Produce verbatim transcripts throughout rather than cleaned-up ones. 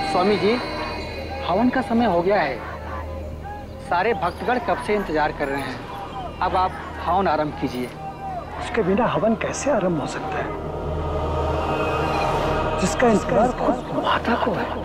स्वामी जी, हवन का समय हो गया है। सारे भक्तगण कब से इंतजार कर रहे हैं। अब आप हवन आरंभ कीजिए। उसके बिना हवन कैसे आरंभ हो सकता है, जिसका इंतजार खुद माता को है।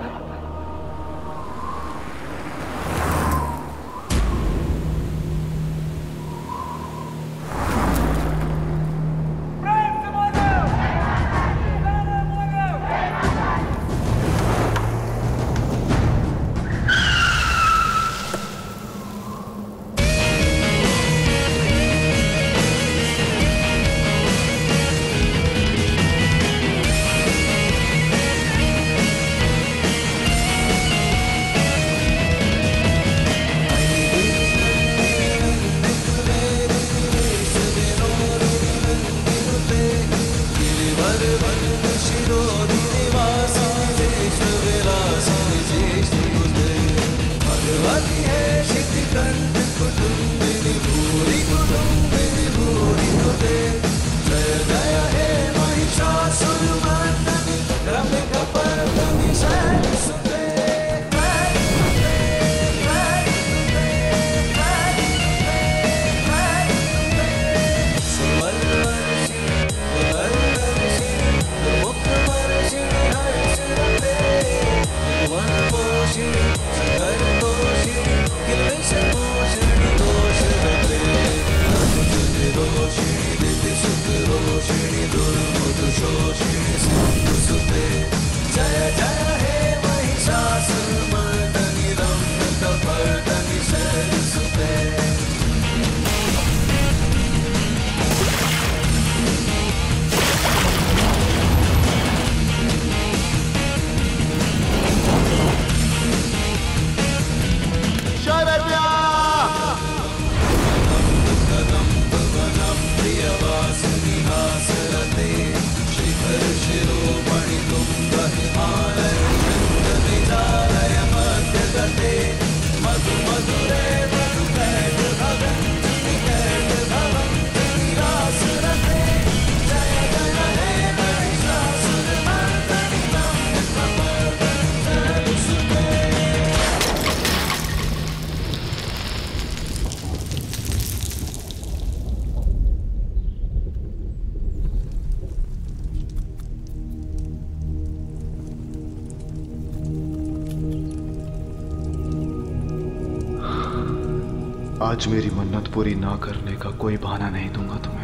आज मेरी मन्नत पूरी ना करने का कोई बहाना नहीं दूंगा तुम्हें।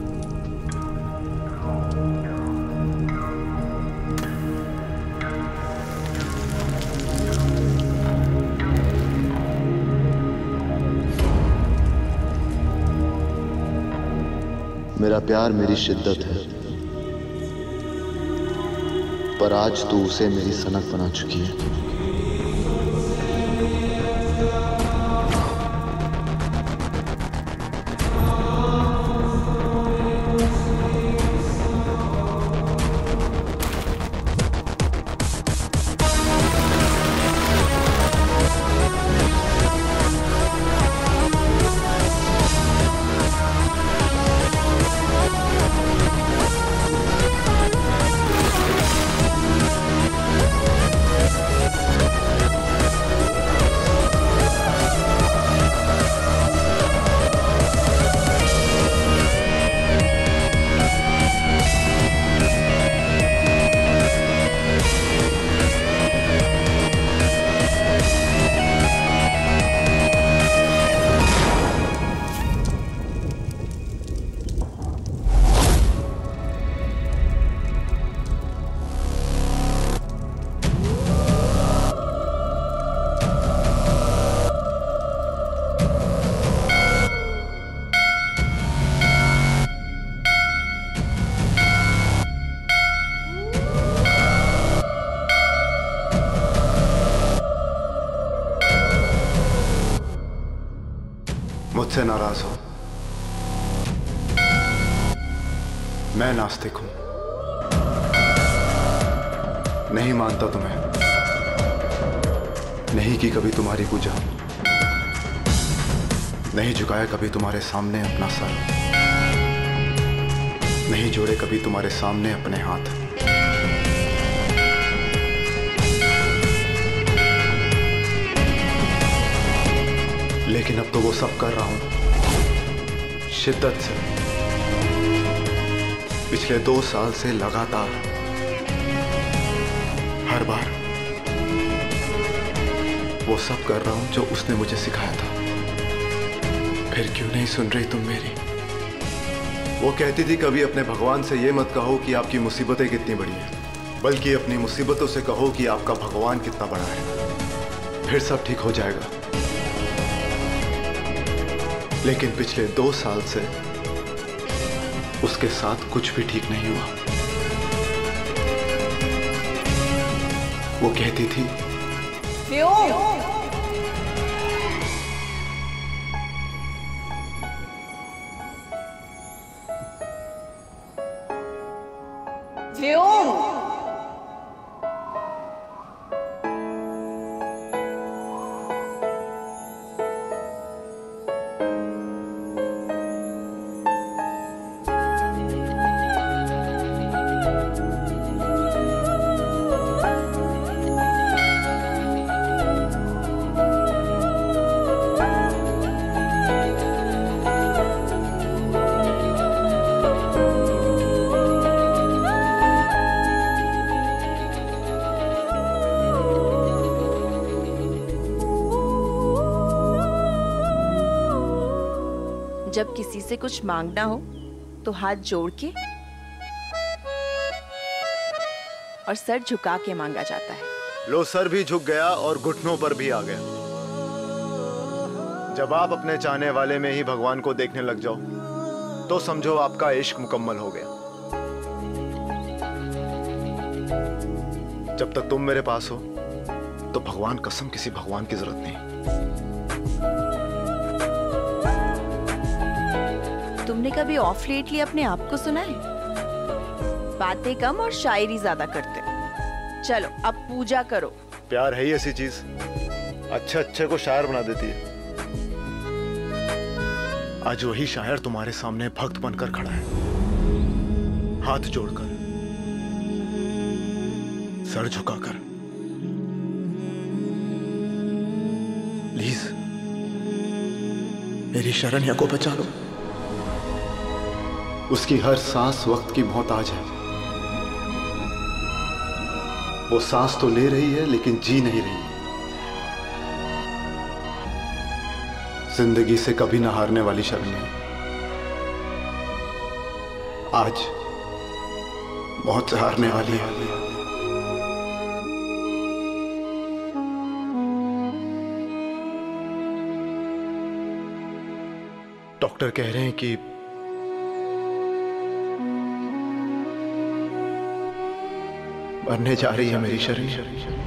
मेरा प्यार मेरी शिद्दत है, पर आज तू उसे मेरी सनक बना चुकी है। मुझसे नाराज हो? मैं नास्तिक हूं, नहीं मानता तुम्हें, नहीं की कभी तुम्हारी पूजा, नहीं झुकाया कभी तुम्हारे सामने अपना सर, नहीं जोड़े कभी तुम्हारे सामने अपने हाथ। तो वो सब कर रहा हूं शिद्दत से, पिछले दो साल से लगातार। हर बार वो सब कर रहा हूं जो उसने मुझे सिखाया था। फिर क्यों नहीं सुन रही तुम मेरी? वो कहती थी कभी अपने भगवान से ये मत कहो कि आपकी मुसीबतें कितनी बड़ी हैं, बल्कि अपनी मुसीबतों से कहो कि आपका भगवान कितना बड़ा है, फिर सब ठीक हो जाएगा। लेकिन पिछले दो साल से उसके साथ कुछ भी ठीक नहीं हुआ। वो कहती थी जब किसी से कुछ मांगना हो तो हाथ जोड़ के और सर झुका के मांगा जाता है। लो, सर भी झुक गया और घुटनों पर भी आ गया। जब आप अपने चाहने वाले में ही भगवान को देखने लग जाओ तो समझो आपका इश्क मुकम्मल हो गया। जब तक तुम मेरे पास हो तो भगवान कसम किसी भगवान की जरूरत नहीं। तुमने कभी ऑफ लेटली अपने आप को सुना है? बातें कम और शायरी ज्यादा करते। चलो अब पूजा करो। प्यार है ही ऐसी चीज, अच्छे अच्छे को शायर बना देती है। आज वही शायर तुम्हारे सामने भक्त बनकर खड़ा है, हाथ जोड़कर, सर झुकाकर। प्लीज मेरी शरण्या को बचा लो। उसकी हर सांस वक्त की मोहताज है। वो सांस तो ले रही है लेकिन जी नहीं रही। जिंदगी से कभी ना हारने वाली शरण्या आज मौत से हारने वाली है। डॉक्टर कह रहे हैं कि मरने जा रही है मेरी शरण्या,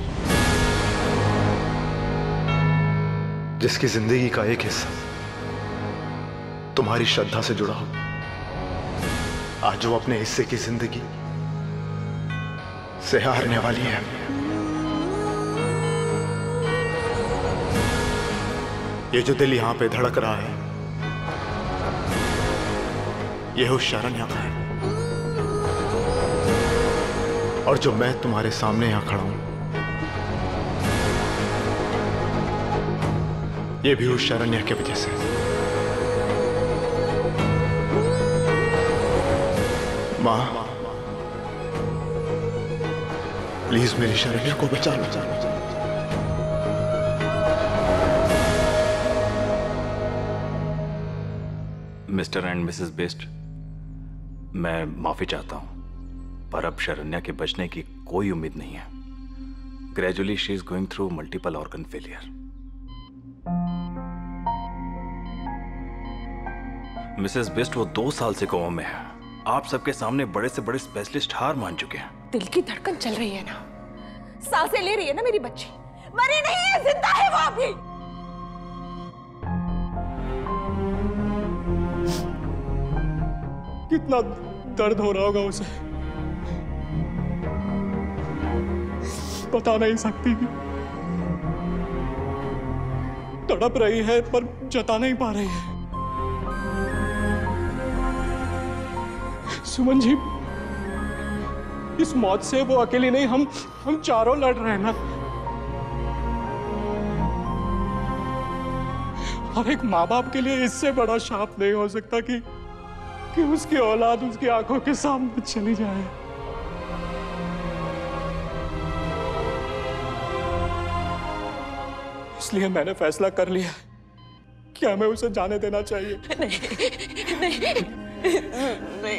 जिसकी जिंदगी का एक हिस्सा तुम्हारी श्रद्धा से जुड़ा हो। आज वो अपने हिस्से की जिंदगी से हारने वाली है। ये जो दिल यहां पे धड़क रहा है ये उस शरण्या का है, और जो मैं तुम्हारे सामने यहां खड़ा हूं ये भी उस शरण्या की वजह से। मां प्लीज मेरी शरण्या को बचा लो। मिस्टर एंड मिसेस बेस्ट, मैं माफी चाहता हूं पर अब शरण्या के बचने की कोई उम्मीद नहीं है। Gradually she is going through multiple organ failure. Mrs Best वो दो साल से कोमा में है। आप सबके सामने बड़े से बड़े स्पेशलिस्ट हार मान चुके हैं। दिल की धड़कन चल रही है ना, सांसें ले रही है ना मेरी बच्ची, मरी नहीं है, जिंदा है वो अभी। कितना दर्द हो रहा होगा उसे, बता नहीं सकती। तड़प रही है पर जता नहीं पा रही है। सुमन जी, इस मौत से वो अकेली नहीं, हम हम चारों लड़ रहे हैं ना। और एक माँ बाप के लिए इससे बड़ा शाप नहीं हो सकता कि कि उसकी औलाद उसकी आंखों के सामने चली जाए। इसलिए मैंने फैसला कर लिया कि हमें उसे जाने देना चाहिए। नहीं, नहीं, नहीं।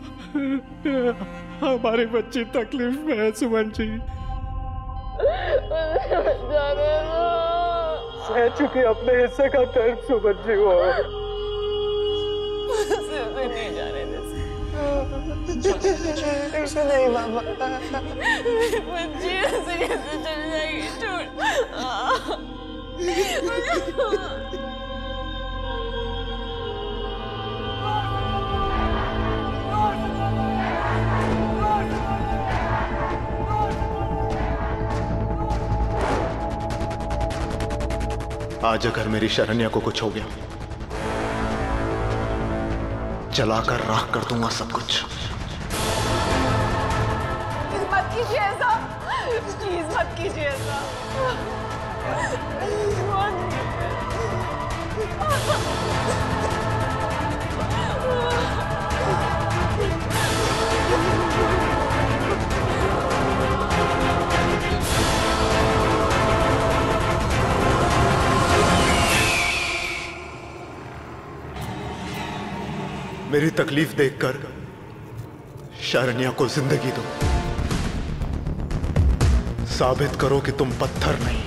हमारी बच्ची तकलीफ में है सुमन जी। सह चुकी अपने हिस्से का दर्द सुमन जी वो। नहीं जाने दे। ऐसे नहीं बाबा। बच्ची ऐसे कैसे चल जाएगी? छोड़। आज अगर मेरी शरण्या को कुछ हो गया, जलाकर राख कर दूंगा सब कुछ। मत कीजिए ऐसा, प्लीज मत कीजिए ऐसा। मेरी तकलीफ देखकर शरण्या को जिंदगी दो। साबित करो कि तुम पत्थर नहीं।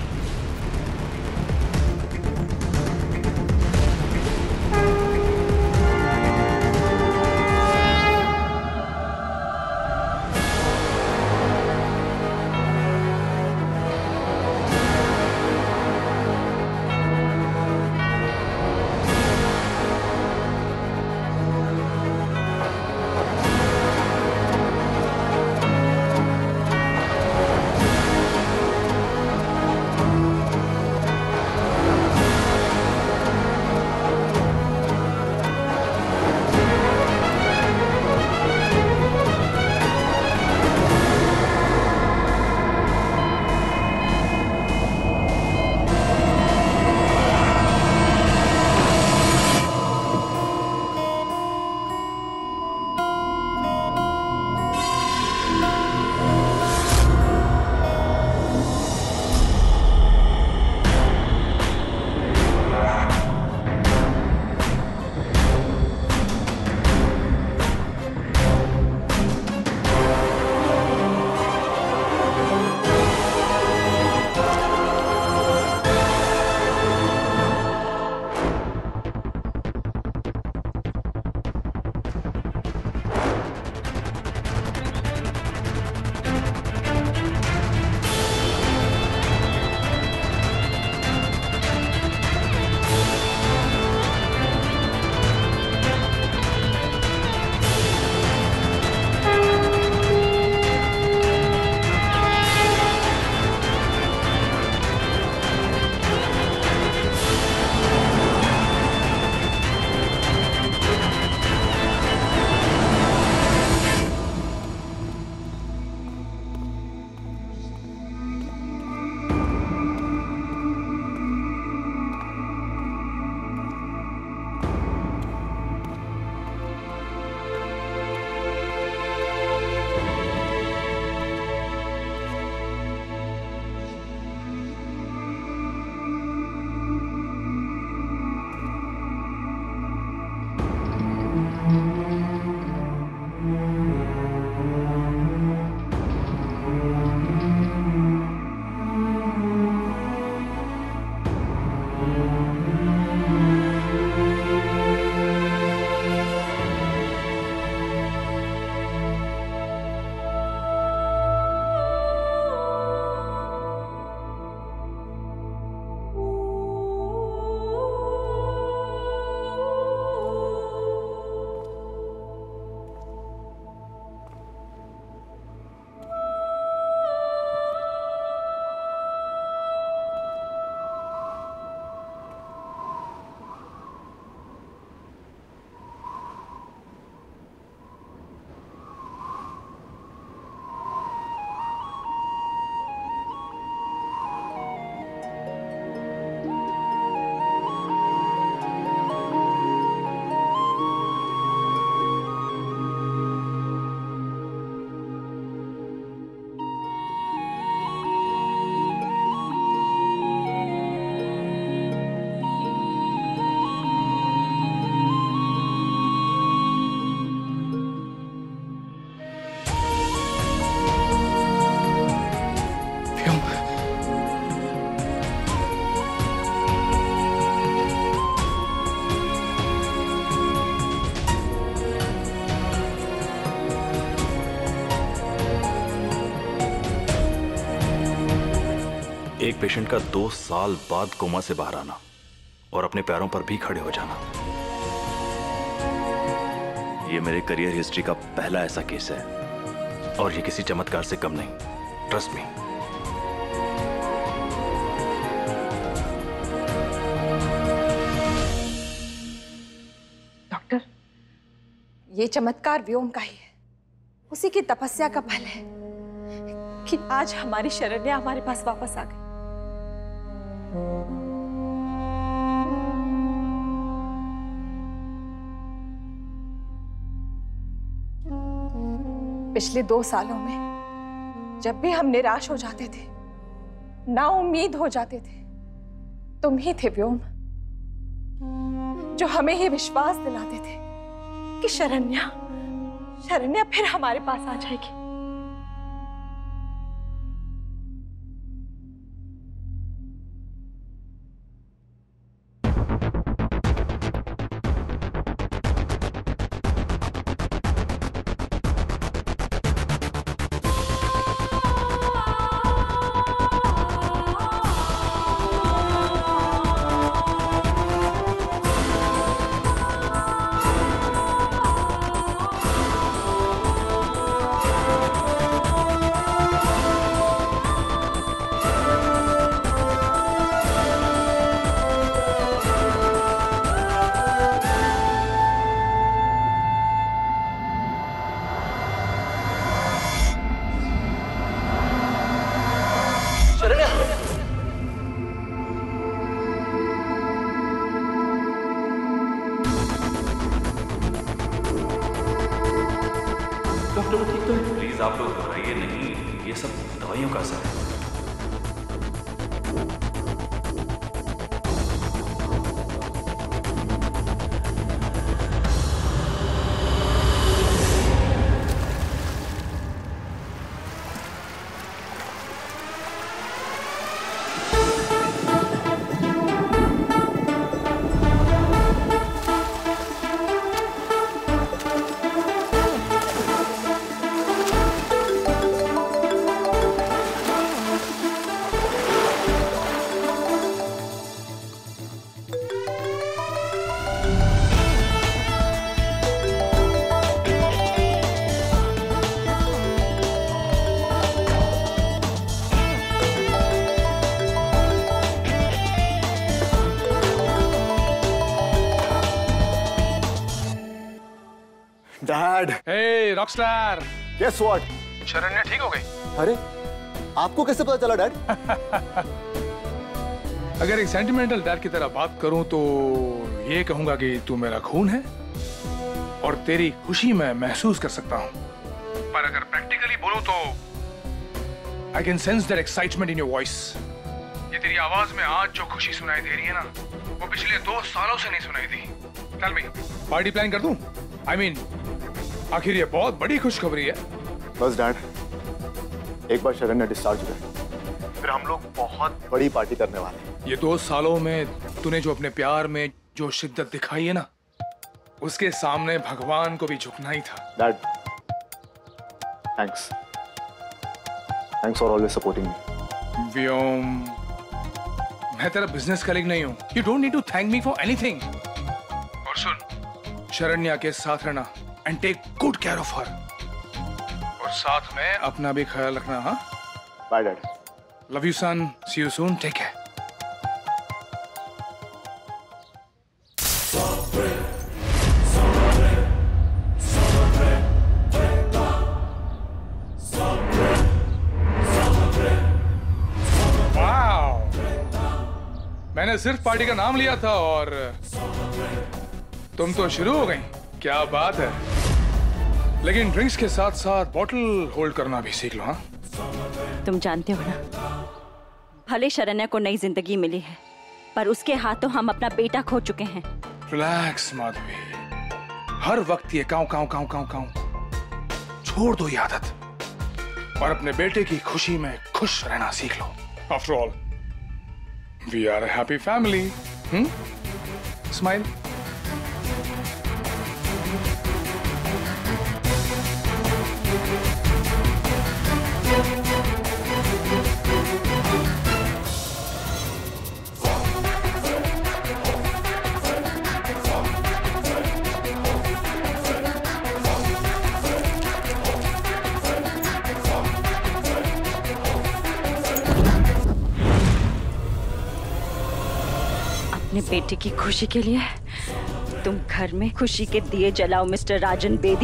एक पेशेंट का दो साल बाद कोमा से बाहर आना और अपने पैरों पर भी खड़े हो जाना, ये मेरे करियर हिस्ट्री का पहला ऐसा केस है और ये किसी चमत्कार से कम नहीं। Trust me. डॉक्टर, ये चमत्कार व्योम का ही है, उसी की तपस्या का फल है कि आज हमारी शरण्या हमारे पास वापस आ गई। पिछले दो सालों में जब भी हम निराश हो जाते थे, नाउम्मीद हो जाते थे, तुम ही थे व्योम जो हमें ये विश्वास दिलाते थे कि शरण्या शरण्या फिर हमारे पास आ जाएगी। प्लीज आप लोग घबराइए नहीं, ये सब दवाइयों का असर है। Dad. Hey rockstar. Guess what? Sharanya ठीक हो गई। अरे आपको कैसे पता चला डैड? अगर एक सेंटिमेंटल डैड की तरह बात करूं तो ये कहूंगा कि तू मेरा खून है और तेरी खुशी मैं महसूस कर सकता हूं, पर अगर प्रैक्टिकली बोलूं तो I can sense that excitement in your voice. ये तेरी आवाज में आज जो खुशी सुनाई दे रही है ना, वो पिछले दो सालों से नहीं सुनाई दी। टेल मी, पार्टी प्लान कर दूं? आई मीन आखिर ये बहुत बड़ी खुशखबरी है। बस डैड, एक बार शरण्या डिस्चार्ज हो जाए फिर हम लोग बहुत बड़ी पार्टी करने वाले हैं। ये दो सालों में तूने जो अपने प्यार में जो शिद्दत दिखाई है ना, उसके सामने भगवान को भी झुकना ही था। Dad, thanks thanks for always supporting me. Vyom, मैं तेरा बिजनेस कलीग नहीं हूं। You don't need to thank me for anything. और सुन, शरण्या के साथ रहना and take good care of her, और साथ में अपना भी ख्याल रखना। हाँ, bye dad. Love you son, see you soon, take care. मैंने सिर्फ पार्टी का नाम लिया था और तुम तो शुरू हो गई। क्या बात है। लेकिन ड्रिंक्स के साथ साथ बॉटल होल्ड करना भी सीख लो। हाँ, तुम जानते हो ना, भले शरण्या को नई जिंदगी मिली है, पर उसके हाथों हम अपना बेटा खो चुके हैं। रिलैक्स माधवी, हर वक्त ये काऊ काऊ काऊ काऊ काऊ छोड़ दो ये आदत और अपने बेटे की खुशी में खुश रहना सीख लो। After all we are a happy family. Hmm? Smile. अपने बेटे की खुशी के लिए तुम घर में खुशी के दिए जलाओ मिस्टर राजन बेदी,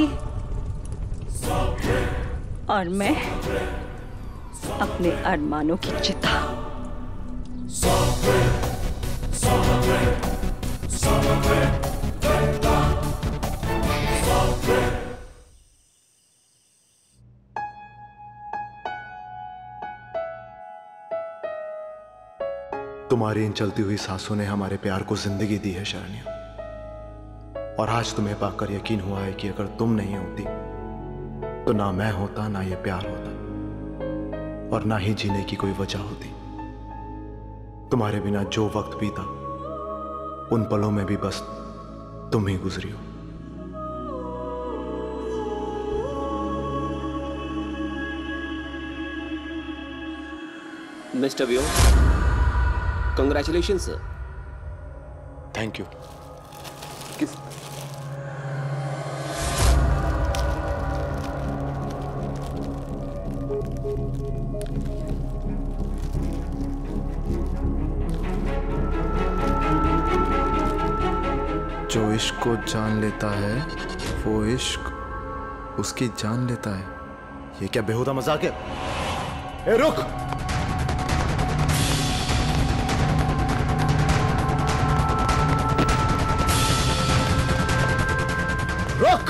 और मैं अपने अरमानों की चिता। तुम्हारी इन चलती हुई सांसों ने हमारे प्यार को जिंदगी दी है शरण्या, और आज तुम्हें पाकर यकीन हुआ है कि अगर तुम नहीं होती तो ना मैं होता, ना ये प्यार होता, और ना ही जीने की कोई वजह होती। तुम्हारे बिना जो वक्त बीता उन पलों में भी बस तुम ही गुजरी हो। Mr Vyom, congratulation sir. Thank you. किस जो इश्क को जान लेता है वो इश्क उसकी जान लेता है। ये क्या बेहुदा मजाक है? ए रुक! रुक!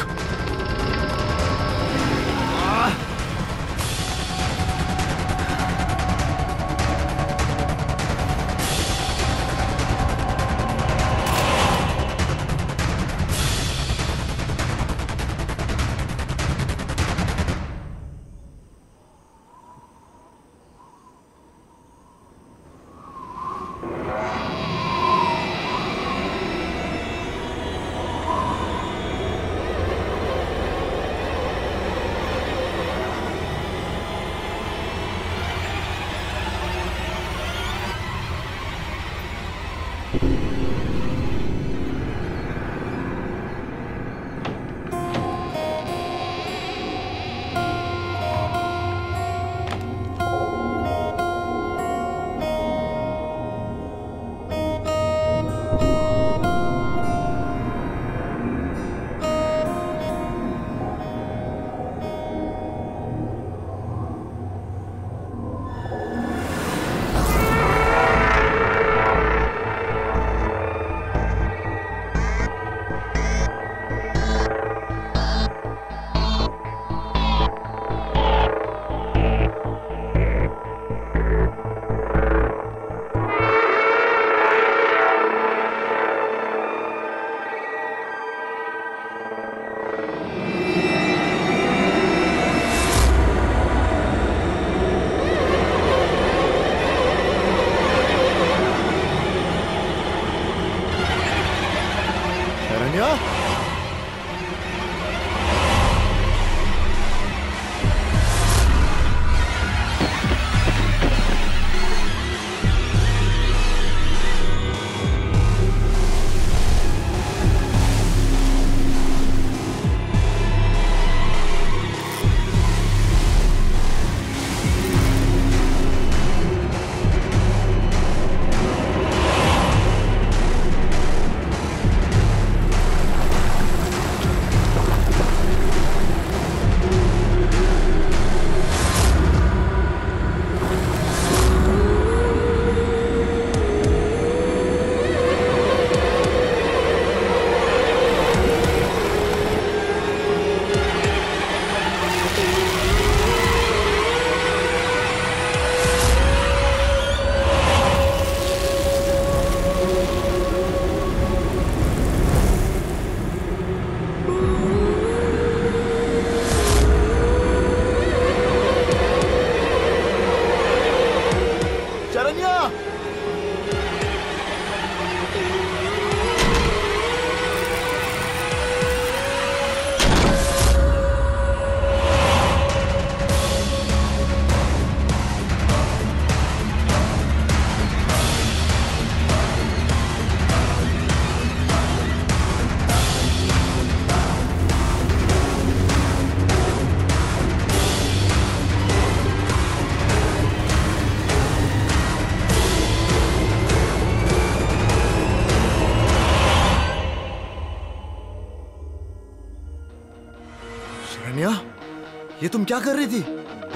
ये तुम क्या कर रही थी?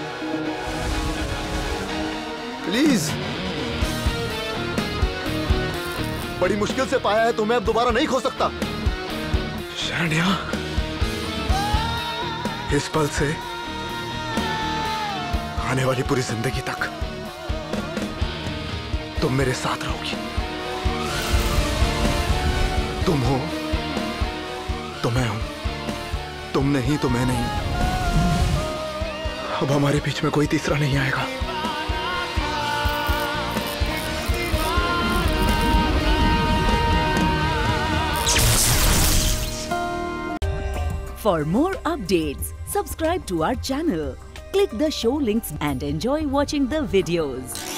प्लीज, बड़ी मुश्किल से पाया है तुम्हें, अब दोबारा नहीं खो सकता। शरण्या, इस पल से आने वाली पूरी जिंदगी तक तुम मेरे साथ रहोगी। तुम हो तो मैं हूं, तुम नहीं तो मैं नहीं। अब हमारे बीच में कोई तीसरा नहीं आएगा। For more updates, subscribe to our channel, click the show links and enjoy watching the videos.